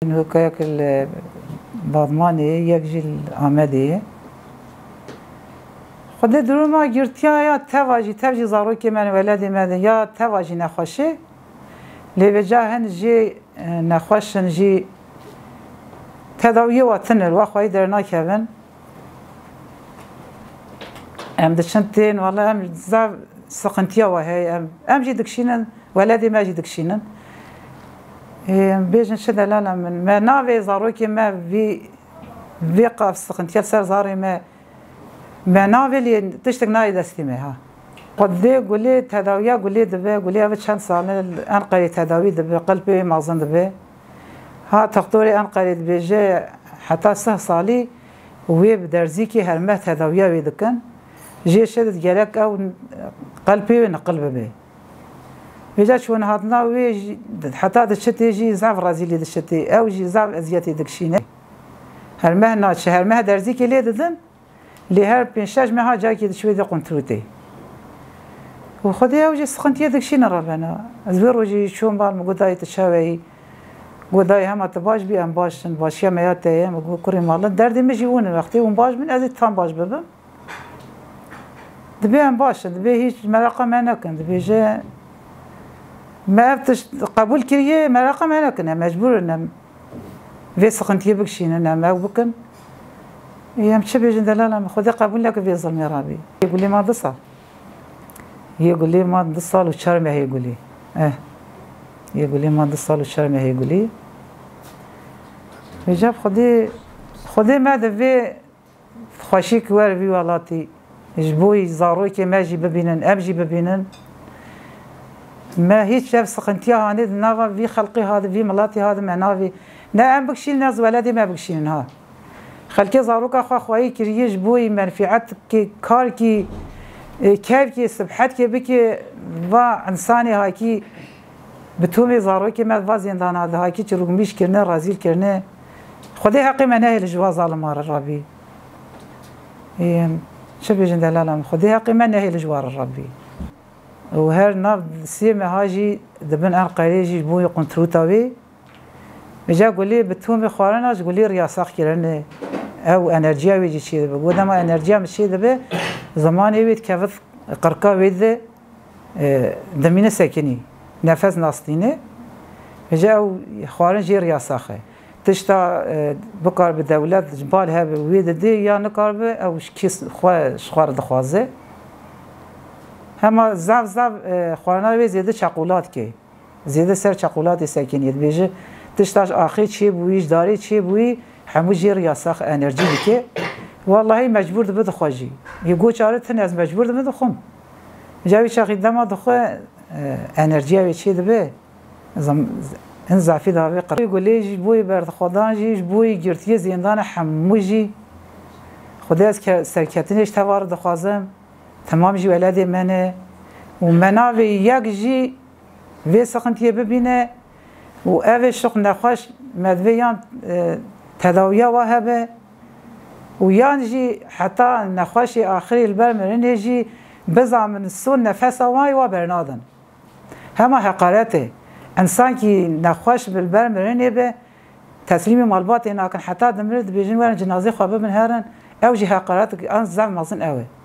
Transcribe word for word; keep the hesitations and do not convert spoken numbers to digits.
هكاك الباضماني يكجي الآمدي خود درو ما گرتیا یا تواجی تواجی زاروکی من ولدی من یا تواجی نخوشه لیوجا هن جی نخوشن جی تداوی وطن الواقعی در ناکهون ام دشنتين والله ام زاف سقنتيا وهي ام ام جي دكشينن ولدي ما جي دكشينن ام بيجن شد لا لا من ما نافي زاروكي ما في في قاف سقنتيا سر زاري ما ما نافي اللي تشتك ناي دستي ها قد قولي تداويا قولي دبي قولي ابد شان سال انقري تداوي دبي قلبي مازن دبي ها تقدري انقري دبي جي حتى سه صالي وي بدرزيكي هرمه تداويا ويدكن جي شدت جالك او قلبي نقلب به بيجا شون هاتنا وي حتى دشتي جي زاف رازيلي دشتي او جي زاف ازيتي دكشينه هرمه ناتش هرمه درزيكي لي ددن لي هر بينشاج ما جاكي شوي دي قنتروتي وخدي اوجي سخنتي دكشينه ربنا زبر وجي شون بال مقداي تشاوي قداي هم تباش بي ام باش باشيا مياتي مقول كوري مال دردي مجيون وقتي وم باش من ازي تام باش بابا دبي ام باش دبي هيك مراقه ما نكن دبي جا ما بتش قبول كريه مراقه ما نكن مجبور ان في سقنتي بكشين انا ما بكن يا مشبي جندلالا خذي قبول لك في ظلمي رابي يقول لي ما ضصل يقول لي ما ضصل وشرمه يقول لي اه يقول لي ما ضصل وشرمه يقول لي جاب خذي خذي ما دبي خوشيك وار في ولاتي جبوي زاروكي ما جي ببينن ابجي ببينن ما هيك شاف سقنتيها هاني نافا في خلقي هذا في ملاتي هذا معناه نعم بكشيل ناس ولدي ما بكشيلن ها خلقي زاروكا خو خوي كري جبوي منفعتك كاركي كيفكي سبحتك بكي با انساني هاكي بتومي زاروكي ما با زندان هذا هاكي تروميش كرنا رازيل كرنا خدي حقي مناهي الجوا ظالم الربي شبي جندلالا خديها قيمة نهي الجوار الربي وهر ناف سيما هاجي دبن ان قريجي بوي قنتروتاوي بجا قولي بتومي خوارنا قولي رياساق كيرن او انرجيا ويجي شي دبا ودما انرجيا مشي دبا زماني ويت كفف قرقا ويد دمينه ساكني نفس ناستينه بجا خوارن جي رياساخه تشتا بكار بدولات جبالها بويد دي يا نكارب او كيس خوا شخوار دخوازه هما زاف زاف خوارنا وي زياده شقولات كي زياده سر شقولات ساكنيت بيجي تشتاش اخي شي بويش داري شي بوي حمو جير ياساخ انرجي بكي والله مجبور دبد خوجي يقول شارت ناس مجبور دبد خم جاوي شاخي دما دخو انرجي وي شي دبه ان زعفي دابي قرر يقول لي جبوي برد خدان جي جبوي جرتي زندان حموجي خداس سركتنيش توار دخوازم تمام جي ولادي منه ومناوي ياك جي في سقنتي ببينه واوي شق نخوش مدويان تداويا وهبه ويان جي حتى نخوشي اخري البرمرين يجي بزع من السون نفسه واي وبرنادن هما حقارته انسان كي نخوش بالبرمرين به تسليم مالبات هنا كان حتى دمرت بيجن ورا جنازه خوابه من هرن او جي حقارات ان زعم مازن اوي